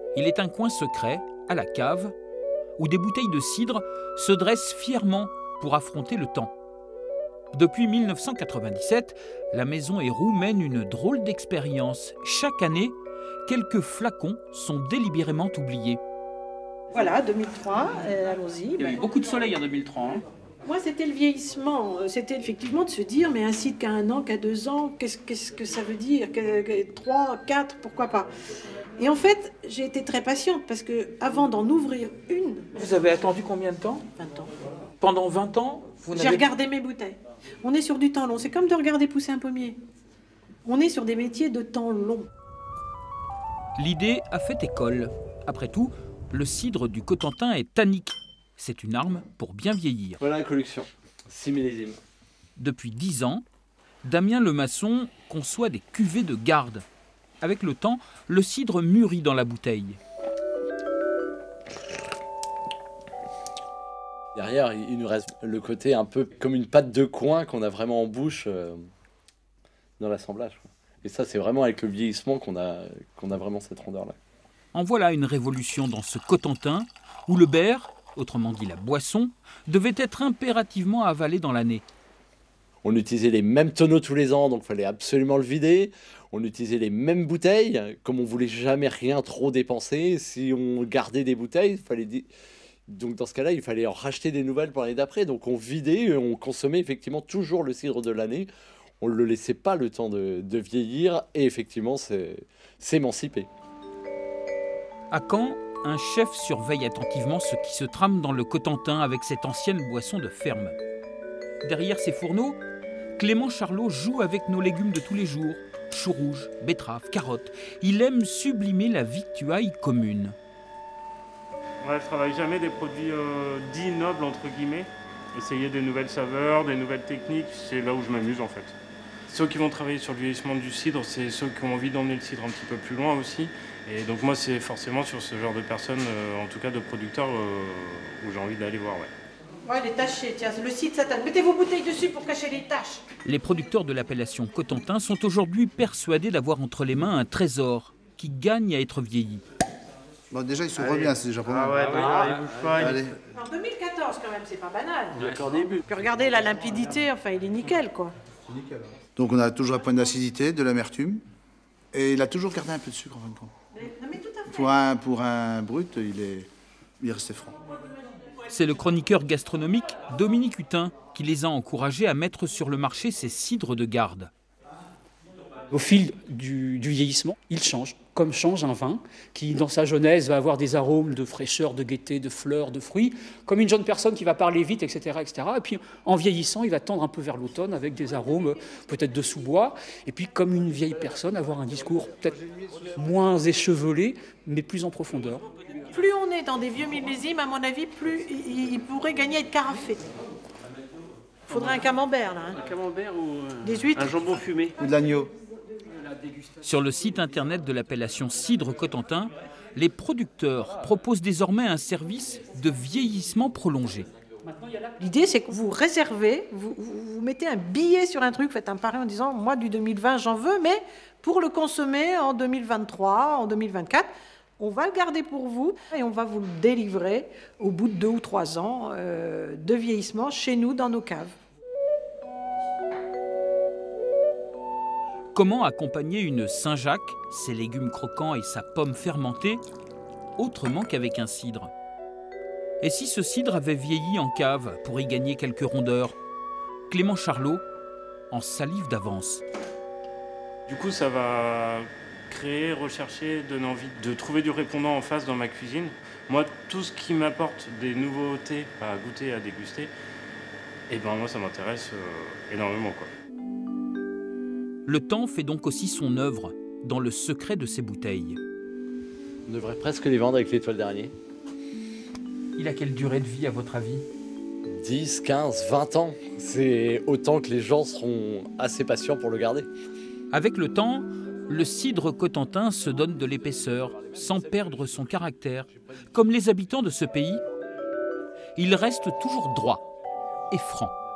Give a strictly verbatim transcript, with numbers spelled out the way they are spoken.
Il est un coin secret, à la cave, où des bouteilles de cidre se dressent fièrement pour affronter le temps. Depuis mille neuf cent quatre-vingt-dix-sept, la maison Héroux mène une drôle d'expérience. Chaque année, quelques flacons sont délibérément oubliés. Voilà, deux mille trois, euh, allons-y. Il y a eu beaucoup de soleil en deux mille trois. Hein. Moi, c'était le vieillissement. C'était effectivement de se dire, mais un site qui a un an, qui a deux ans, qu'est-ce, qu'est-ce que ça veut dire que, que, Trois, quatre, pourquoi pas? Et en fait, j'ai été très patiente parce que avant d'en ouvrir une... Vous avez attendu combien de temps? vingt ans. Pendant vingt ans, vous J'ai n'avez... regardé mes bouteilles. On est sur du temps long. C'est comme de regarder pousser un pommier. On est sur des métiers de temps long. L'idée a fait école. Après tout, le cidre du Cotentin est tannique. C'est une arme pour bien vieillir. Voilà la collection, six millésimes. Depuis dix ans, Damien Lemasson conçoit des cuvées de garde. Avec le temps, le cidre mûrit dans la bouteille. Derrière, il nous reste le côté un peu comme une pâte de coin qu'on a vraiment en bouche euh, dans l'assemblage. Et ça, c'est vraiment avec le vieillissement qu'on a, qu'on a vraiment cette rondeur-là. En voilà une révolution dans ce Cotentin où le berre, autrement dit la boisson, devait être impérativement avalé dans l'année. On utilisait les mêmes tonneaux tous les ans, donc il fallait absolument le vider. On utilisait les mêmes bouteilles, comme on voulait jamais rien trop dépenser. Si on gardait des bouteilles, il fallait... Donc dans ce cas-là, il fallait en racheter des nouvelles pour l'année d'après. Donc on vidait et on consommait effectivement toujours le cidre de l'année. On ne le laissait pas le temps de, de vieillir et effectivement s'émanciper. À Caen, un chef surveille attentivement ce qui se trame dans le Cotentin avec cette ancienne boisson de ferme. Derrière ses fourneaux, Clément Charlot joue avec nos légumes de tous les jours. Choux rouges, betteraves, carottes. Il aime sublimer la victuaille commune. Ouais, je travaille jamais des produits euh, dits nobles, entre guillemets. Essayer des nouvelles saveurs, des nouvelles techniques, c'est là où je m'amuse en fait. Ceux qui vont travailler sur le vieillissement du cidre, c'est ceux qui ont envie d'emmener le cidre un petit peu plus loin aussi. Et donc moi, c'est forcément sur ce genre de personnes, euh, en tout cas de producteurs, euh, où j'ai envie d'aller voir. Ouais. Ouais, elle est tachée, tiens, le site satane. Mettez vos bouteilles dessus pour cacher les taches. Les producteurs de l'appellation Cotentin sont aujourd'hui persuadés d'avoir entre les mains un trésor qui gagne à être vieilli. Bon, déjà, ils s'ouvrent bien, c'est déjà pas mal. Ah ouais, ah, il bouge pas. Allez. En deux mille quatorze, quand même, c'est pas banal. D'accord, début. Puis regardez la limpidité, enfin, il est nickel, quoi. Donc on a toujours un point d'acidité, de l'amertume, et il a toujours gardé un peu de sucre en fin de compte. Non, mais tout à fait. Pour un, pour un brut, il est, il est resté franc. C'est le chroniqueur gastronomique Dominique Hutin qui les a encouragés à mettre sur le marché ces cidres de garde. Au fil du, du vieillissement, il change, comme change un vin qui, dans sa jeunesse, va avoir des arômes de fraîcheur, de gaieté, de fleurs, de fruits, comme une jeune personne qui va parler vite, et cetera, et cetera. Et puis, en vieillissant, il va tendre un peu vers l'automne avec des arômes peut-être de sous-bois. Et puis, comme une vieille personne, avoir un discours peut-être moins échevelé, mais plus en profondeur. Plus on est dans des vieux millésimes, à mon avis, plus il, il pourrait gagner à être carafé. Il faudrait un camembert, là. Hein. Un camembert ou euh, des huîtres. Un jambon fumé. Ou de l'agneau. Sur le site internet de l'appellation Cidre Cotentin, les producteurs proposent désormais un service de vieillissement prolongé. L'idée, c'est que vous réservez, vous, vous, vous mettez un billet sur un truc, faites un pari en disant « moi, du deux mille vingt, j'en veux, mais pour le consommer en deux mille vingt-trois, en deux mille vingt-quatre, on va le garder pour vous et on va vous le délivrer au bout de deux ou trois ans euh, de vieillissement chez nous, dans nos caves. » Comment accompagner une Saint-Jacques, ses légumes croquants et sa pomme fermentée, autrement qu'avec un cidre? Et si ce cidre avait vieilli en cave pour y gagner quelques rondeurs? Clément Charlot en salive d'avance. Du coup, ça va créer, rechercher, donner envie de trouver du répondant en face dans ma cuisine. Moi, tout ce qui m'apporte des nouveautés à goûter, à déguster, et ben moi, ça m'intéresse euh, énormément, quoi. Le temps fait donc aussi son œuvre dans le secret de ces bouteilles. On devrait presque les vendre avec l'étoile d'araignée. Il a quelle durée de vie à votre avis? dix, quinze, vingt ans. C'est autant que les gens seront assez patients pour le garder. Avec le temps, le cidre cotentin se donne de l'épaisseur, sans perdre son caractère. Comme les habitants de ce pays, il reste toujours droit et franc.